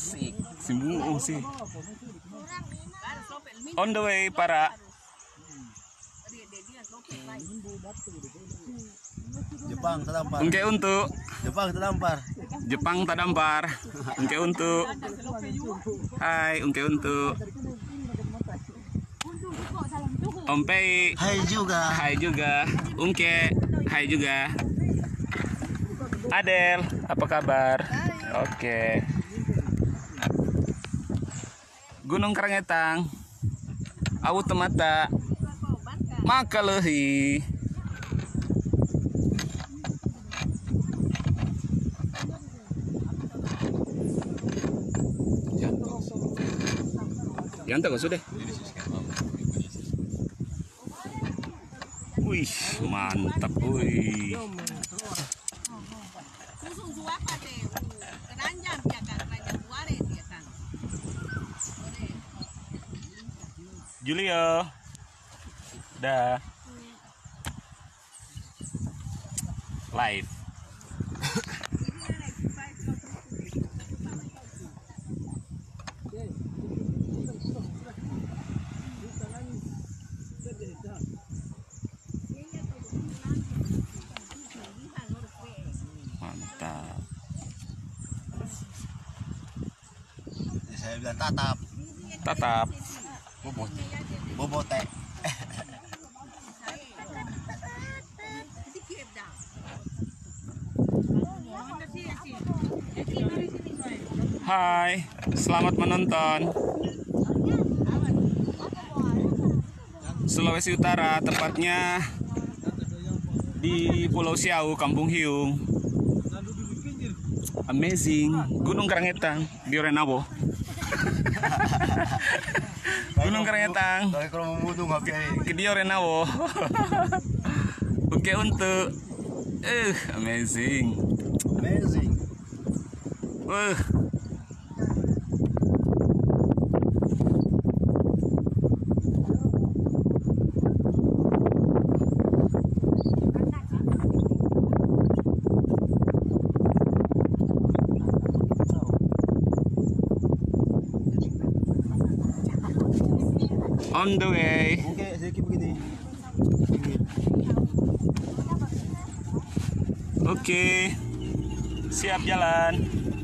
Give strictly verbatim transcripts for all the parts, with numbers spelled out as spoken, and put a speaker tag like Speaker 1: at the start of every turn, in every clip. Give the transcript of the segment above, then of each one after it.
Speaker 1: Asik, simbuung sih. On the way para
Speaker 2: Jepang terdampar.
Speaker 1: Ungke untuk
Speaker 2: Jepang terdampar.
Speaker 1: Jepang terdampar. Ungke untuk. Hai, ungke untuk. Om Pei.
Speaker 2: Hai juga.
Speaker 1: Hai juga. Ungke. Hai juga. Adel, apa kabar? Oke. Gunung Karangetang. Awu temata. Makalehi. Yanto kok sudah. Wih, mantap, wih. Julio, dah live. Mantap.
Speaker 2: Saya bilang tatap.
Speaker 1: Tatap.
Speaker 2: Bobot. Bobote.
Speaker 1: Hai, selamat menonton. Sulawesi Utara, tepatnya di Pulau Siau, Kampung Hiung. Amazing, Gunung Karangetang di Orenabo. Gunung Karangetang.
Speaker 2: Dari kalau memudung H P
Speaker 1: Ke di Orenabo. Oke untuk, eh, amazing.
Speaker 2: Amazing.
Speaker 1: Wah. On the way.
Speaker 2: Oke, sedikit begini.
Speaker 1: Oke. Siap jalan.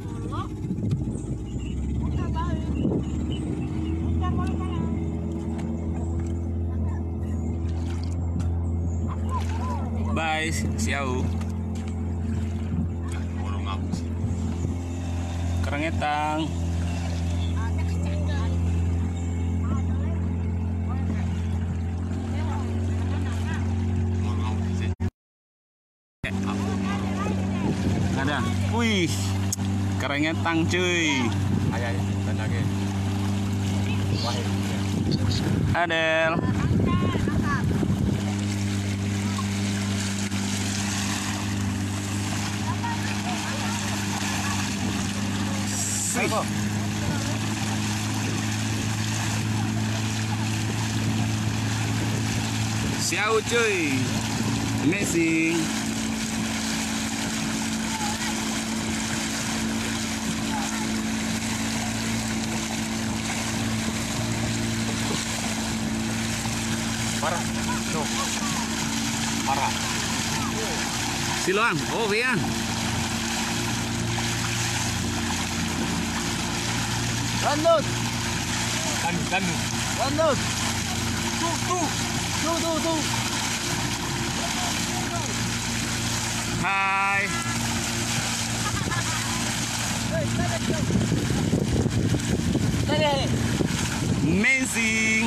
Speaker 1: Bye, Siau. Karangetang. Ada. Wih. Karangetang cuy.
Speaker 2: Ayo, ayo, dan lagi. Wahid.
Speaker 1: Adel.
Speaker 2: Ayo.
Speaker 1: Siau cuy. Amazing.
Speaker 2: Parah. No. Parah.
Speaker 1: Siloam. Oh, vean.
Speaker 2: Lanjut.
Speaker 3: Danu, danu.
Speaker 2: Lanjut.
Speaker 3: Tuh, tuh.
Speaker 2: Tuh, tuh, tuh.
Speaker 1: Hai. Amazing.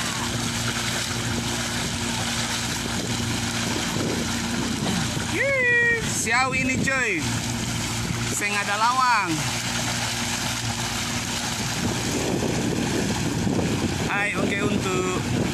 Speaker 1: Yeay, Siau ini cuy. Seng ada lawang. Hai, oke untuk